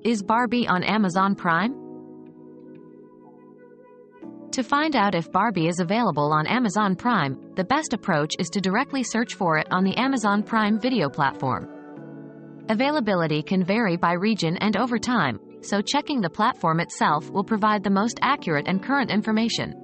Is Barbie on Amazon Prime? To find out if Barbie is available on Amazon Prime, the best approach is to directly search for it on the Amazon Prime Video platform. Availability can vary by region and over time, so checking the platform itself will provide the most accurate and current information.